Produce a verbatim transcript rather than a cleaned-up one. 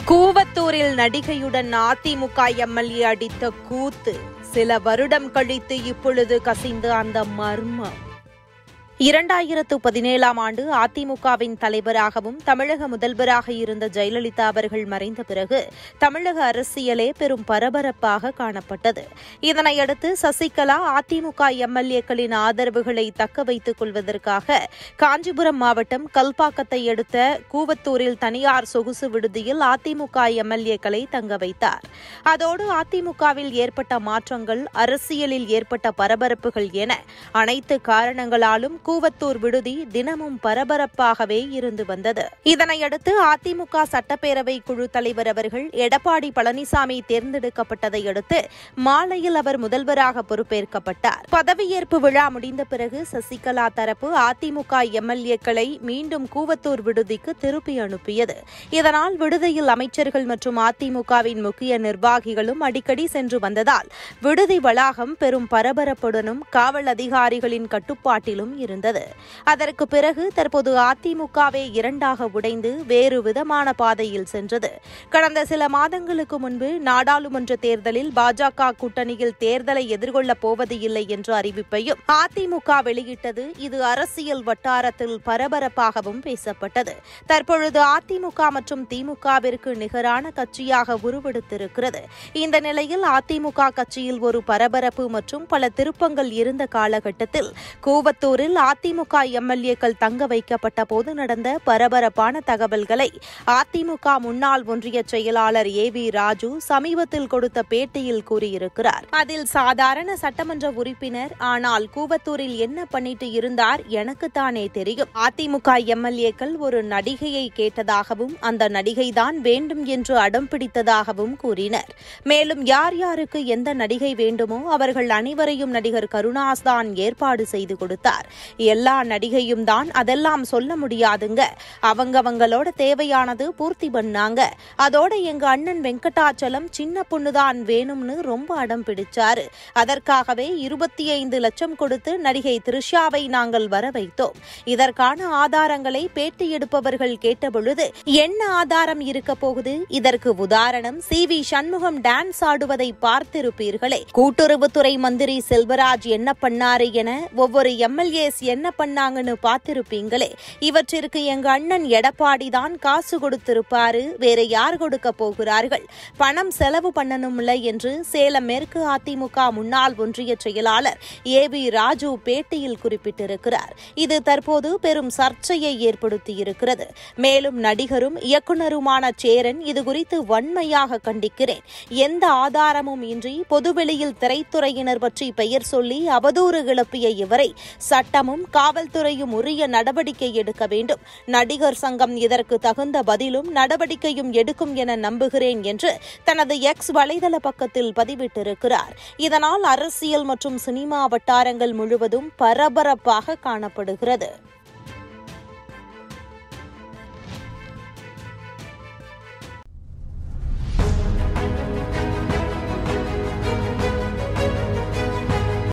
கூவத்தூரில் நடிகையுடன் AIADMK MLA அடித்த கூத்து. சில வருடம் கழித்து இப்பொழுது கசிந்த அந்த மர்மம். இரண்டாயிரத்து பதினேழாம் ஆண்டு அதிமுகவின் தலைவராகவும் தமிழக முதல்வராக இருந்த ஜெயலலிதா அவர்கள் மறைந்த பிறகு தமிழக அரசியலே பெரும் பரபரப்பாக காணப்பட்டது. இதனையடுத்து சசிகலா அதிமுக எம்எல்ஏக்களின் ஆதரவுகளை தக்க வைத்துக் கொள்வதற்காக காஞ்சிபுரம் மாவட்டம் கல்பாக்கத்தை அடுத்த கூவத்தூரில் தனியார் சொகுசு விடுதியில் அதிமுக எம்எல்ஏக்களை தங்க வைத்தார். அதோடு அதிமுகவில் ஏற்பட்ட மாற்றங்கள், அரசியலில் ஏற்பட்ட பரபரப்புகள் என அனைத்து காரணங்களாலும் கூவத்தூர் விடுதி தினமும் பரபரப்பாகவே இருந்து வந்தது. இதனையடுத்து அதிமுக சட்டப்பேரவை குழு தலைவர் அவர்கள் எடப்பாடி பழனிசாமி தேர்ந்தெடுக்கப்பட்டதை அடுத்து மாலையில் அவர் முதல்வராக பொறுப்பேற்கப்பட்டார். பதவியேற்பு விழா முடிந்த பிறகு சசிகலா தரப்பு அதிமுக எம்எல்ஏக்களை மீண்டும் கூவத்தூர் விடுதிக்கு திருப்பி அனுப்பியது. இதனால் விடுதியில் அமைச்சர்கள் மற்றும் அதிமுகவின் முக்கிய நிர்வாகிகளும் அடிக்கடி சென்று வந்ததால் விடுதி வளாகம் பெரும் பரபரப்புடனும் காவல் அதிகாரிகளின் கட்டுப்பாட்டிலும் இருந்தது. அதற்கு பிறகு தற்போது அதிமுகவே இரண்டாக உடைந்து வேறு விதமான பாதையில் சென்றது. கடந்த சில மாதங்களுக்கு முன்பு நாடாளுமன்ற தேர்தலில் பாஜக கூட்டணியில் தேர்தலை எதிர்கொள்ளப் போவது இல்லை என்ற அறிவிப்பையும் அதிமுக வெளியிட்டது. இது அரசியல் வட்டாரத்தில் பரபரப்பாகவும் பேசப்பட்டது. தற்பொழுது அதிமுக மற்றும் திமுகவிற்கு நிகரான கட்சியாக உருவெடுத்திருக்கிறது. இந்த நிலையில் அதிமுக கட்சியில் ஒரு பரபரப்பு மற்றும் பல திருப்பங்கள் இருந்த காலகட்டத்தில் கூவத்தூரில் அதிமுக எம்எல்ஏக்கள் தங்க வைக்கப்பட்ட போது நடந்த பரபரப்பான தகவல்களை அதிமுக முன்னாள் ஒன்றிய செயலாளர் ஏ வி ராஜு சமீபத்தில் கொடுத்த பேட்டியில் கூறியிருக்கிறார். அதில் சாதாரண சட்டமன்ற உறுப்பினர், ஆனால் கூவத்தூரில் என்ன பண்ணிட்டு இருந்தார் எனக்குத்தானே தெரியும். அதிமுக எம்எல்ஏக்கள் ஒரு நடிகையை கேட்டதாகவும் அந்த நடிகைதான் வேண்டும் என்று அடம் பிடித்ததாகவும் கூறினர். மேலும் யார் யாருக்கு எந்த நடிகை வேண்டுமோ அவர்கள் அனைவரையும் நடிகர் கருணாஸ் தான் ஏற்பாடு செய்து கொடுத்தார். எல்லா நடிகையும் தான் அதெல்லாம் சொல்ல முடியாதுங்க, அவங்கவங்களோட தேவையானது பூர்த்தி பண்ணாங்க. அதோட எங்க அண்ணன் வெங்கடாச்சலம் சின்ன பொண்ணுதான் வேணும்னு ரொம்ப அடம் பிடிச்சாரு. அதற்காகவே இருபத்தி ஐந்து லட்சம் கொடுத்து நடிகை த்ரிஷாவை நாங்கள் வர வைத்தோம். இதற்கான ஆதாரங்களை பேட்டி எடுப்பவர்கள் கேட்டபொழுது என்ன ஆதாரம் இருக்க போகுது? இதற்கு உதாரணம் சி வி சண்முகம் டான்ஸ் ஆடுவதை பார்த்திருப்பீர்களே. கூட்டுறவுத்துறை மந்திரி செல்வராஜ் என்ன பண்ணாரு என ஒவ்வொரு எம்எல்ஏஸ் என்ன பண்ணாங்கன்னு பார்த்திருப்பீங்களே. இவற்றிற்கு எங்க அண்ணன் எடப்பாடி தான் காசு கொடுத்திருப்பாரு, வேற யார் கொடுக்க போகிறார்கள்? பணம் செலவு பண்ணணும்ல என்று சேலம் மேற்கு அதிமுக முன்னாள் ஒன்றிய செயலாளர் ஏ வி ராஜு பேட்டியில் குறிப்பிட்டிருக்கிறார். இது தற்போது பெரும் சர்ச்சையை ஏற்படுத்தியிருக்கிறது. மேலும் நடிகரும் இயக்குநருமான சேரன் இதுகுறித்து வன்மையாக கண்டிக்கிறேன். எந்த ஆதாரமும் இன்றி பொதுவெளியில் திரைத்துறையினர் பற்றி பெயர் சொல்லி அவதூறு கிளப்பிய இவரை சட்டமும் காவல்துறையும் உரிய நடவடிக்கை எடுக்க வேண்டும். நடிகர் சங்கம் இதற்கு தகுந்த பதிலும் நடவடிக்கையும் எடுக்கும் என நம்புகிறேன் என்று தனது எக்ஸ் வலைதள பக்கத்தில் பதிவிட்டிருக்கிறார். இதனால் அரசியல் மற்றும் சினிமா வட்டாரங்கள் முழுவதும் பரபரப்பாக காணப்படுகிறது.